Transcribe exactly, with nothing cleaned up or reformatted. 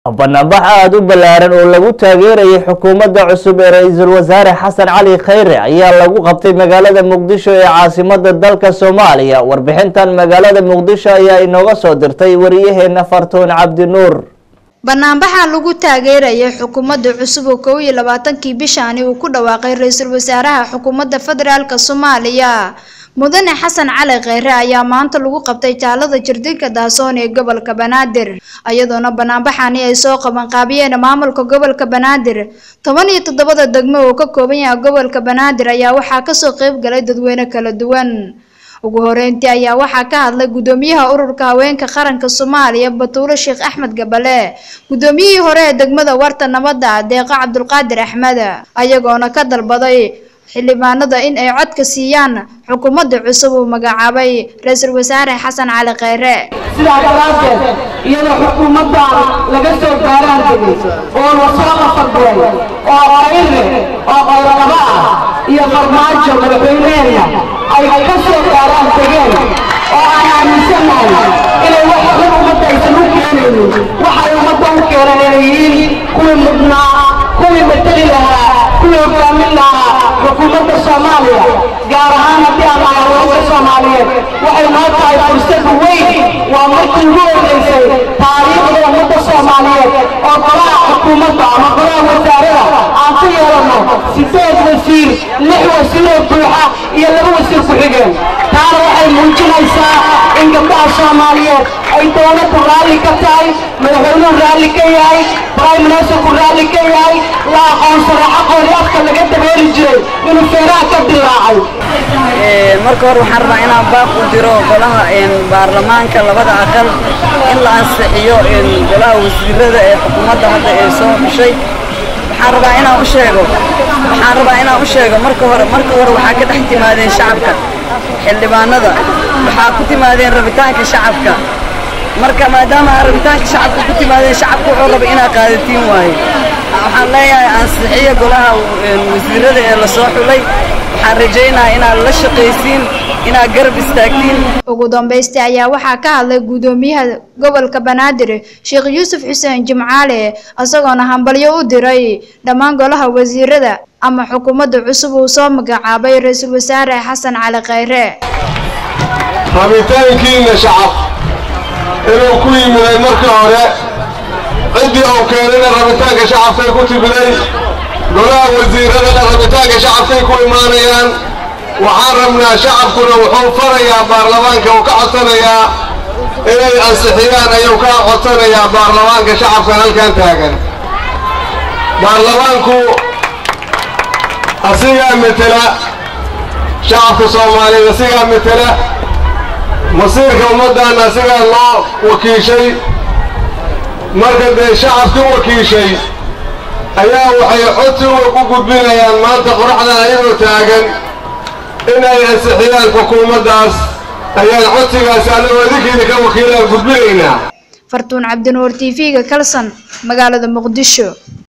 bannaanbax aad u ballaaran oo lagu taageerayay xukuumadda cusub ee ra'iisul wasaare xasan cali khayre ayaa lagu qabtay magaalada muqdisho ee caasimadda dalka Soomaaliya. warbixintan magaalada muqdisho ayaa inooga soo dirtay wariyaheena Fartuun Cabdi Nuur. bannaanbaxa lagu taageerayay xukuumadda cusub oo kow iyo labaatan-kii bishaani uu ku dhawaaqay ra'iisul wasaaraha xukuumadda federaalka Soomaaliya mudane xasan cali khayre ayaa maanta lagu qabtay jaalada jirdinka daasoon ee gobolka Banaadir ayadoona bannaanbaxani ay soo qaban qaabiyeen maamulka gobolka Banaadir toban iyo toddoba degmo oo ka kooban yahay gobolka Banaadir ayaa waxaa ka soo qayb galay dadweyne kala duwan. ugu horeyntii ayaa waxaa ka hadlay gudoomiyaha ururka haweenka qaranka Soomaaliya Batuulo Sheekh Axmed Gabale, gudoomiyihii hore ee degmada Warta Nabadda Deeqa Cabdulqaadir Axmed, ayagoona ka dalbaday xildhibaanada in ay cod ka siiyaan xukuumadda cusub oo magacaabay ra'iisul wasaare xasan cali khayre. sidaa daraadeed iyadoo xukuumadda laga soo gaaraan degay oo la soo qafalay oo khayre oo qayraba ah iyo farmaajo madaxweyneena ay ka soo gaaraan degeen oo aan aaminsanahay inay wax xukuumadda aysan u keenaynin waxay ummadda u keenayeen kuwii mudnaa kuwii matali lahaa kuwii hogaamin lahaa xukuumadda Soomaaliya gaar ahaan haddii aan haweenka Soomaaliyeed waxay noo tahay fursad weyn waa markii ugu horeysay taariikhda ummadda Soomaaliyeed oo golaha xukuumadda ama golaha wasaarada aan ku yeelano sideed wasiir lix wasiir oo buuxa iyo laba wasiir ku xigeen. taana waxay muujinaysaa in gabdhaha Soomaaliyeed ay dowladda raalli ka tahay, madaxweynuhu raalli ka yahay, prime ministerku raalli ka yahay, la aqoonsado xaqooda afka laga dabeeri jiray inuu feeraha ka dilaacay. marka hore waxaan rabaa inaan baaq u diro golaha baarlamaanka labada aqal in la ansixiyo golaha wasiirada ee xukuumadda hadda ee soo xushay. waxaan rabaa inaan u sheego waxaan rabaa inaan u sheego marka hore marka hore waxaa ka dhex timaadeen shacabka xildhibaanada waxaa ku timaadeen rabitaanka shacabka marka maadaama rabitaanka shacabka ku timaadeen shacabku wuxuu raba inaad qaadatiin waaye. waxaan leeyahay ansixiyo golaha wasiirada ee la soo xulay. waxaan rajaynayaa inaad la shaqaysiin inaad garab istaagtiin. ugu dambeystii ayaa waxaa ka hadlay gudoomiyaha gobolka Banaadir Sheekh Yuusuf Xuseen Jimcaale asagoona hambalyo u diray dhammaan golaha wasiirada ama xukuumadda cusub oo soo magacaabay ra'iisul wasaare xasan cali khayre. rabitaankiina shacab inuu ku yimid marka hore cidii oo keenayna rabitaanka shacabka ku tibiday golaha wasiirada rabitaanka shacabka ku imaanayaan. waxaan rabnaa shacabkuna wuxuu farayaa baarlamaanka oo ka codsanayaa inay ansixiyaan ayuu ka codsanayaa baarlamaanka shacabka halkan taagan. baarlamaanku asigaa matala shacabka Soomaaliyeed, asigaa matala masiirka ummaddan, asigaa loo wakiishay. marka dee shacabkii wakiishay ayaa waxay codsi u gudbinayaan maanta qoraxdan ayagoo taagan inay ansixiyaan xukuumaddaas. ayaan codsigaas anagoo idinkiina ka wakiilaan gudbinaynaa. Fartuun Cabdi Nuur T V-ga Kalsan magaalada Muqdisho.